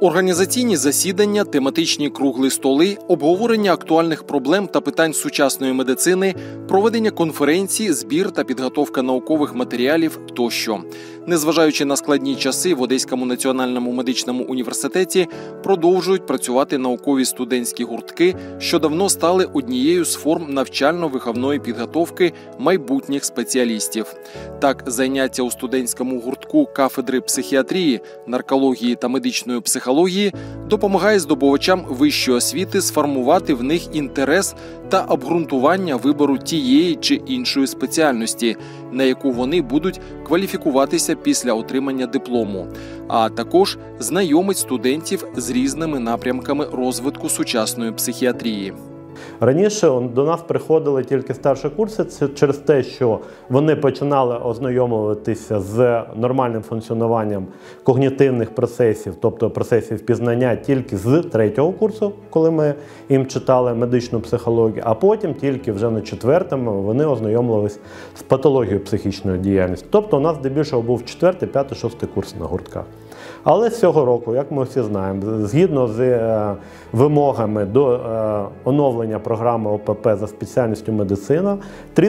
Організаційні засідання, тематичні круглі столи, обговорення актуальних проблем та питань сучасної медицини, проведення конференцій, збір та підготовка наукових матеріалів тощо. Незважаючи на складні часи, в Одеському національному медичному університеті продовжують працювати наукові студентські гуртки, що давно стали однією з форм навчально-виховної підготовки майбутніх спеціалістів. Так, заняття у студентському гуртку кафедри психіатрії, наркології та медичної психології допомагає здобувачам вищої освіти сформувати в них інтерес та обґрунтування вибору тієї чи іншої спеціальності, на яку вони будуть кваліфікуватися після отримання диплому, а також знайомить студентів з різними напрямками розвитку сучасної психіатрії. Раніше до нас приходили тільки старші курси через те, що вони починали ознайомуватися з нормальним функціонуванням когнітивних процесів, тобто процесів пізнання тільки з 3-го курсу, коли ми їм читали медичну психологію, а потім тільки вже на 4-му вони ознайомились з патологією психічної діяльності. Тобто у нас здебільшого був 4-й, 5-й, 6-й курс на гуртках. Але з цього року, як ми всі знаємо, згідно з вимогами до оновлення програми ОПП за спеціальністю медицина,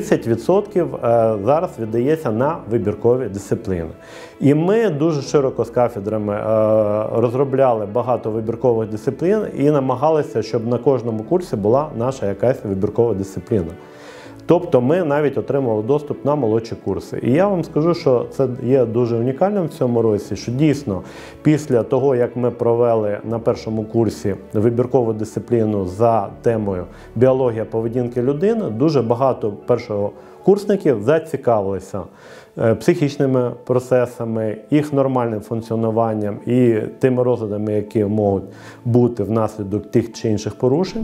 30% зараз віддається на вибіркові дисципліни. І ми дуже широко з кафедрами розробляли багато вибіркових дисциплін і намагалися, щоб на кожному курсі була наша якась вибіркова дисципліна. Тобто ми навіть отримали доступ на молодші курси. І я вам скажу, що це є дуже унікальним в цьому році, що дійсно після того, як ми провели на першому курсі вибіркову дисципліну за темою біологія поведінки людини, дуже багато першокурсників зацікавилися психічними процесами, їх нормальним функціонуванням і тими розладами, які можуть бути внаслідок тих чи інших порушень.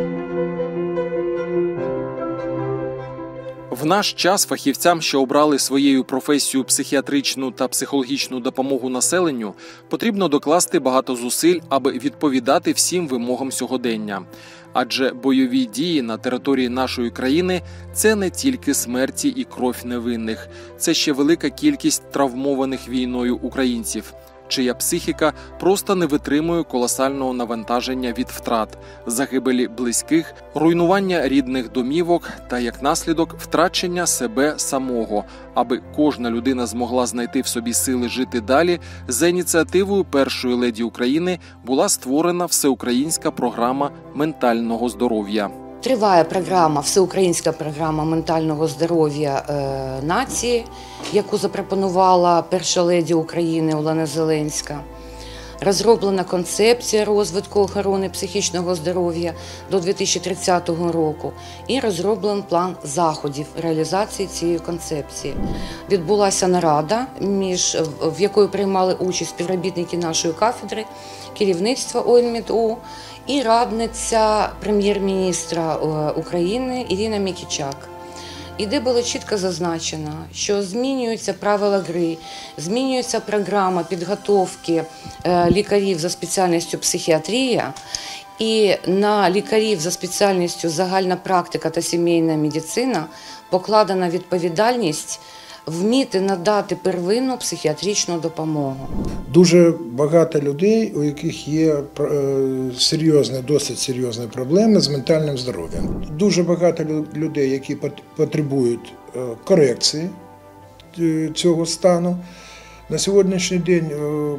В наш час фахівцям, що обрали своєю професією психіатричну та психологічну допомогу населенню, потрібно докласти багато зусиль, аби відповідати всім вимогам сьогодення. Адже бойові дії на території нашої країни – це не тільки смерті і кров невинних, це ще велика кількість травмованих війною українців, чия психіка просто не витримує колосального навантаження від втрат, загибелі близьких, руйнування рідних домівок та, як наслідок, втрачення себе самого, аби кожна людина змогла знайти в собі сили жити далі, за ініціативою першої леді України була створена всеукраїнська програма ментального здоров'я. Триває програма, всеукраїнська програма ментального здоров'я нації, яку запропонувала перша леді України Олена Зеленська. Розроблена концепція розвитку охорони психічного здоров'я до 2030 року і розроблений план заходів реалізації цієї концепції. Відбулася нарада, в якої приймали участь співробітники нашої кафедри, керівництва ОНМЕДУ і радниця прем'єр-міністра України Ірина Мікічак. І де було чітко зазначено, що змінюються правила гри, змінюється програма підготовки лікарів за спеціальністю психіатрія, і на лікарів за спеціальністю загальна практика та сімейна медицина покладена відповідальність вміти надати первинну психіатричну допомогу. Дуже багато людей, у яких є досить серйозні проблеми з ментальним здоров'ям. Дуже багато людей, які потребують корекції цього стану. На сьогоднішній день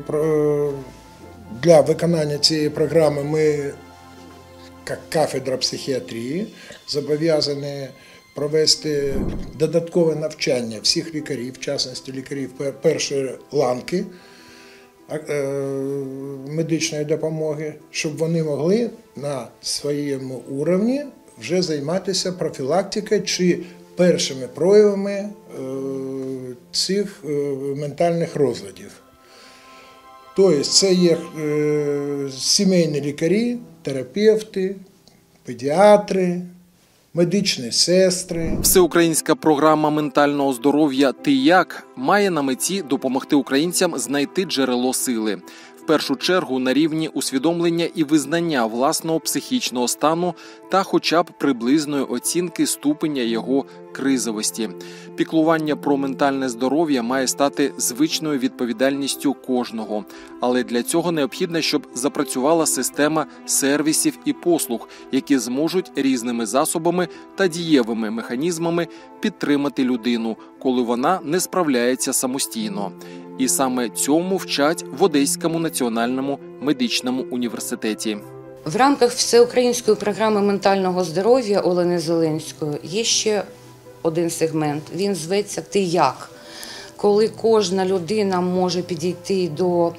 для виконання цієї програми ми, як кафедра психіатрії, зобов'язані провести додаткове навчання всіх лікарів, в частності лікарів першої ланки медичної допомоги, щоб вони могли на своєму рівні вже займатися профілактикою чи першими проявами цих ментальних розладів. Тобто це є сімейні лікарі, терапевти, педіатри, медичні сестри. Всеукраїнська програма ментального здоров'я «Ти як» має на меті допомогти українцям знайти джерело сили. в першу чергу на рівні усвідомлення і визнання власного психічного стану та хоча б приблизної оцінки ступеня його кризовості. Піклування про ментальне здоров'я має стати звичною відповідальністю кожного. Але для цього необхідно, щоб запрацювала система сервісів і послуг, які зможуть різними засобами та дієвими механізмами підтримати людину, коли вона не справляється самостійно. І саме цьому вчать в Одеському національному медичному університеті. В рамках всеукраїнської програми ментального здоров'я Олени Зеленської є ще один сегмент. Він зветься «Ти як?», коли кожна людина може підійти до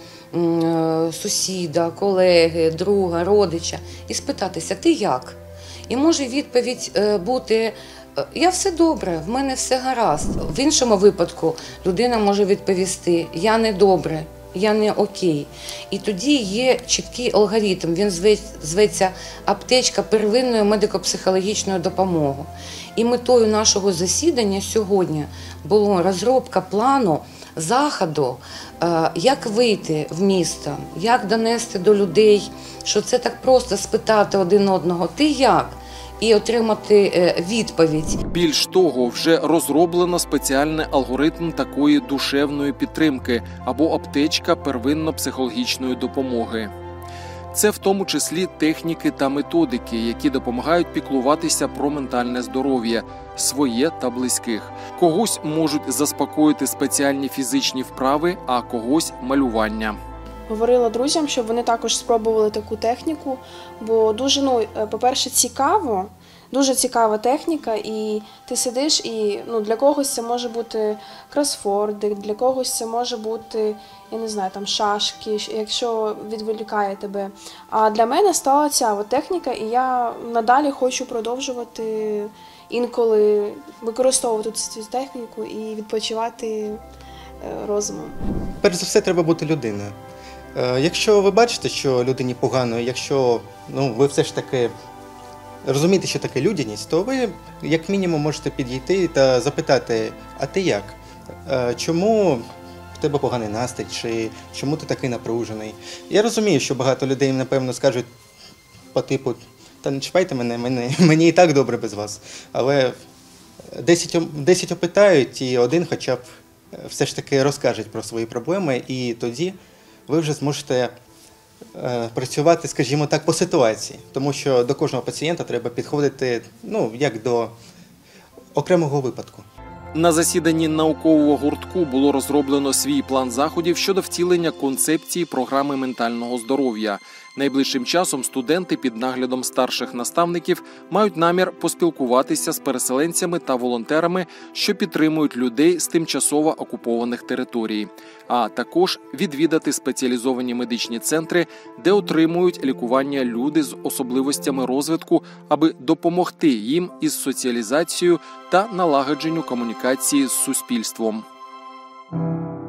сусіда, колеги, друга, родича і спитатися «Ти як?». І може відповідь бути «Я все добре, в мене все гаразд». В іншому випадку людина може відповісти «Я не добре, я не окей». І тоді є чіткий алгоритм, він зветься «Аптечка первинної медико-психологічної допомоги». І метою нашого засідання сьогодні була розробка плану заходу, як вийти в місто, як донести до людей, що це так просто спитати один одного «Ти як?» і отримати відповідь. Більш того, вже розроблено спеціальний алгоритм такої душевної підтримки або аптечка первинно-психологічної допомоги. Це в тому числі техніки та методики, які допомагають піклуватися про ментальне здоров'я, своє та близьких. Когось можуть заспокоїти спеціальні фізичні вправи, а когось – малювання. Говорила друзям, щоб вони також спробували таку техніку, бо дуже, по-перше, цікаво, дуже цікава техніка, і ти сидиш, і для когось це може бути кросворди, для когось це може бути, я не знаю, там шашки, якщо відволікає тебе. А для мене стала ця техніка, і я надалі хочу продовжувати інколи використовувати цю техніку і відпочивати розумом. Перш за все, треба бути людиною. Якщо ви бачите, що людині погано, якщо ви все ж таки розумієте, що таке людяність, то ви як мінімум можете підійти та запитати, а ти як? Чому в тебе поганий настрій, чи чому ти такий напружений? Я розумію, що багато людей, напевно, скажуть по типу, та не чіпайте мене, мені і так добре без вас. Але 10 опитають, і один хоча б все ж таки розкаже про свої проблеми, і тоді ви вже зможете працювати, скажімо так, по ситуації. Тому що до кожного пацієнта треба підходити, як до окремого випадку. На засіданні наукового гуртку було розроблено свій план заходів щодо втілення концепції програми ментального здоров'я. Найближчим часом студенти під наглядом старших наставників мають намір поспілкуватися з переселенцями та волонтерами, що підтримують людей з тимчасово окупованих територій, а також відвідати спеціалізовані медичні центри, де отримують лікування люди з особливостями розвитку, аби допомогти їм із соціалізацією та налагодженню комунікації з суспільством.